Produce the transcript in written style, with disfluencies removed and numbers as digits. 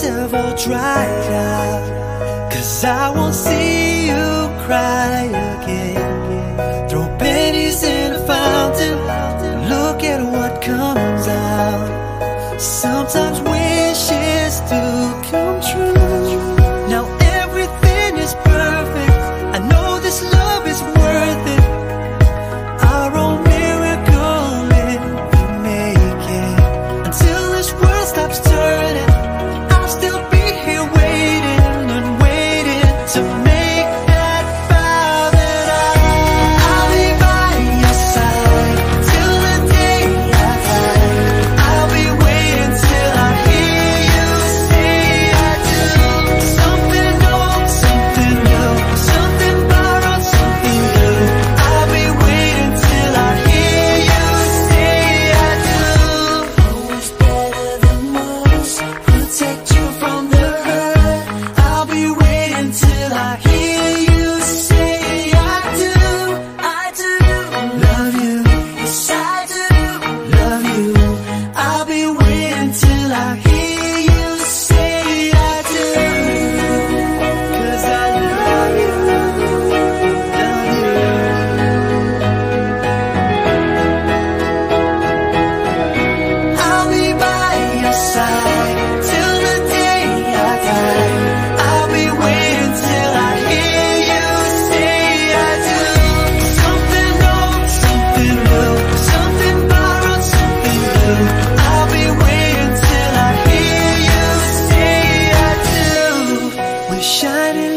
have all dried out, 'cause I won't see you cry again. Throw pennies in a fountain, look at what comes out. Sometimes wishes do come true. Now everything is perfect, I know this love is worth it. Our own miracle if we make it. Until this world stops turning, I'll still be here waiting and waiting to make that vow that I'll be by your side till the day I die. I'll be waiting till I hear you say I do. Something old, something new, something borrowed, something new. I'll be waiting till I hear you say I do. Always better than most, protect you from the hurt. I'll be waiting till I hear you say I do. I do love you, yes I do love you. I'll be waiting till I hear you say I do. 'Cause I love you, love you. I'll be by your side till the day I die. I'll be waiting till I hear you say I do. Something old, something new, something borrowed, something new. I'll be waiting till I hear you say I do. We shine